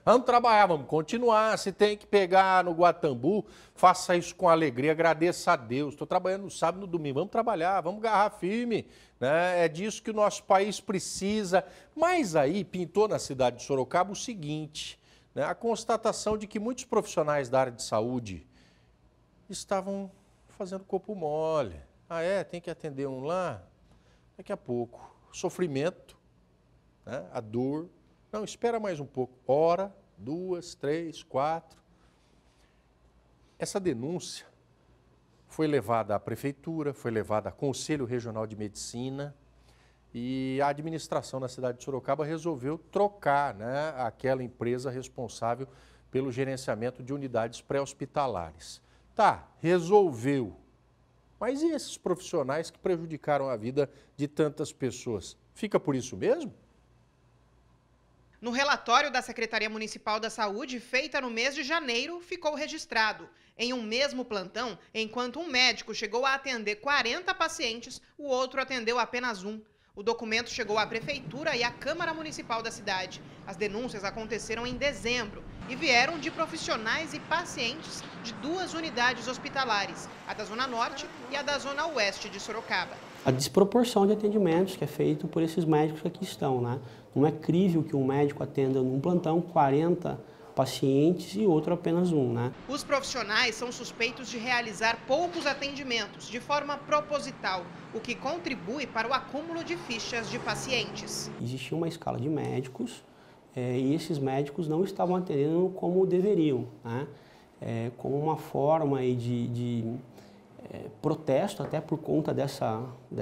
Vamos trabalhar, vamos continuar. Se tem que pegar no Guatambu, faça isso com alegria, agradeça a Deus. Estou trabalhando no sábado e no domingo, vamos trabalhar, vamos agarrar firme. Né? É disso que o nosso país precisa. Mas aí pintou na cidade de Sorocaba o seguinte, né? A constatação de que muitos profissionais da área de saúde estavam fazendo corpo mole. Ah, é? Tem que atender um lá? Daqui a pouco. Sofrimento, né? A dor. Não, espera mais um pouco. Hora, 2, 3, 4. Essa denúncia foi levada à prefeitura, foi levada ao Conselho Regional de Medicina e a administração na cidade de Sorocaba resolveu trocar, né, aquela empresa responsável pelo gerenciamento de unidades pré-hospitalares. Tá, resolveu. Mas e esses profissionais que prejudicaram a vida de tantas pessoas? Fica por isso mesmo? No relatório da Secretaria Municipal da Saúde, feita no mês de janeiro, ficou registrado. Em um mesmo plantão, enquanto um médico chegou a atender 40 pacientes, o outro atendeu apenas um. O documento chegou à Prefeitura e à Câmara Municipal da cidade. As denúncias aconteceram em dezembro e vieram de profissionais e pacientes de 2 unidades hospitalares, a da Zona Norte e a da Zona Oeste de Sorocaba. A desproporção de atendimentos que é feito por esses médicos que aqui estão, né? Não é crível que um médico atenda num plantão 40 pacientes e outro apenas um, né? Os profissionais são suspeitos de realizar poucos atendimentos de forma proposital, o que contribui para o acúmulo de fichas de pacientes. Existia uma escala de médicos e esses médicos não estavam atendendo como deveriam, né? Como uma forma aí de protesto, até por conta dessa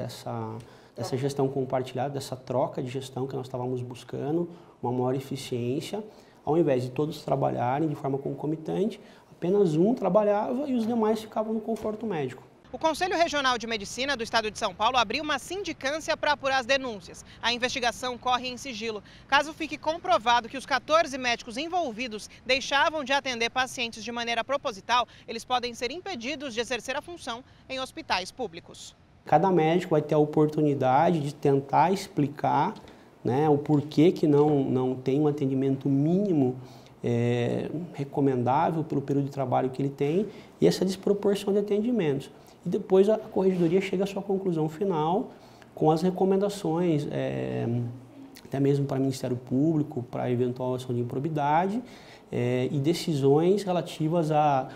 gestão compartilhada, dessa troca de gestão que nós estávamos buscando, uma maior eficiência. Ao invés de todos trabalharem de forma concomitante, apenas um trabalhava e os demais ficavam no conforto médico. O Conselho Regional de Medicina do Estado de São Paulo abriu uma sindicância para apurar as denúncias. A investigação corre em sigilo. Caso fique comprovado que os 14 médicos envolvidos deixavam de atender pacientes de maneira proposital, eles podem ser impedidos de exercer a função em hospitais públicos. Cada médico vai ter a oportunidade de tentar explicar, né, o porquê que não tem um atendimento mínimo recomendável pelo período de trabalho que ele tem e essa desproporção de atendimentos. E depois a corregedoria chega à sua conclusão final com as recomendações, até mesmo para o Ministério Público, para eventual ação de improbidade e decisões relativas à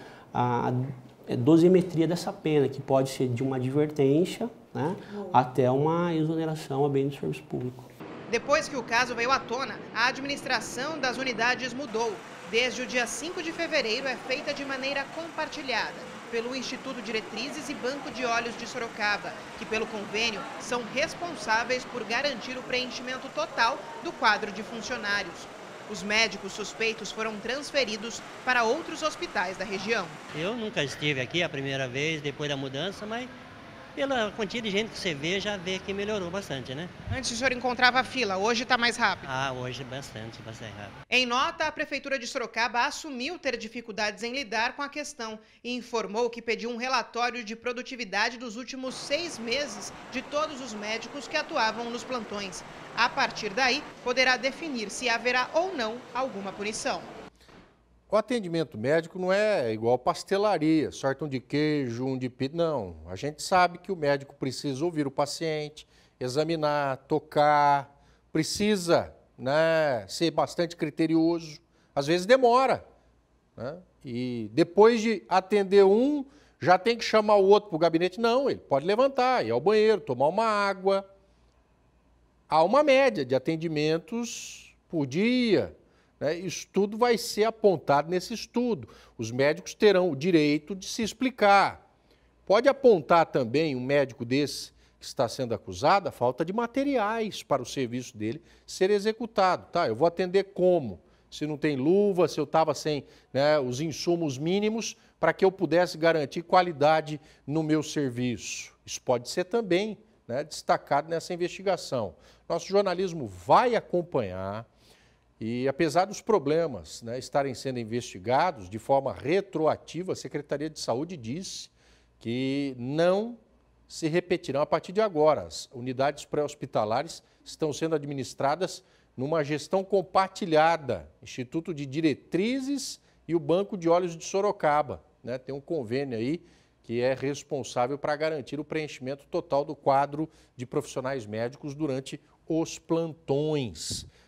dosimetria dessa pena, que pode ser de uma advertência, né, até uma exoneração a bem do serviço público. Depois que o caso veio à tona, a administração das unidades mudou. Desde o dia 5 de fevereiro é feita de maneira compartilhada pelo Instituto Diretrizes e Banco de Olhos de Sorocaba, que pelo convênio são responsáveis por garantir o preenchimento total do quadro de funcionários. Os médicos suspeitos foram transferidos para outros hospitais da região. Eu nunca estive aqui a primeira vez, depois da mudança, mas pela quantia de gente que você vê, já vê que melhorou bastante, né? Antes o senhor encontrava fila, hoje está mais rápido? Ah, hoje bastante rápido. Em nota, a Prefeitura de Sorocaba assumiu ter dificuldades em lidar com a questão e informou que pediu um relatório de produtividade dos últimos 6 meses de todos os médicos que atuavam nos plantões. A partir daí, poderá definir se haverá ou não alguma punição. O atendimento médico não é igual pastelaria, sorte um de queijo, um de pizza. Não, a gente sabe que o médico precisa ouvir o paciente, examinar, tocar, precisa, né, ser bastante criterioso. Às vezes demora, né? E depois de atender um, já tem que chamar o outro para o gabinete. Não, ele pode levantar, ir ao banheiro, tomar uma água. Há uma média de atendimentos por dia. Isso tudo vai ser apontado nesse estudo. Os médicos terão o direito de se explicar. Pode apontar também um médico desse que está sendo acusado a falta de materiais para o serviço dele ser executado. Tá, eu vou atender como? Se não tem luva, se eu estava sem, né, os insumos mínimos para que eu pudesse garantir qualidade no meu serviço. Isso pode ser também, né, destacado nessa investigação. Nosso jornalismo vai acompanhar. E apesar dos problemas, né, estarem sendo investigados de forma retroativa, a Secretaria de Saúde disse que não se repetirão a partir de agora. As unidades pré-hospitalares estão sendo administradas numa gestão compartilhada, Instituto de Diretrizes e o Banco de Olhos de Sorocaba, né? Tem um convênio aí que é responsável para garantir o preenchimento total do quadro de profissionais médicos durante os plantões.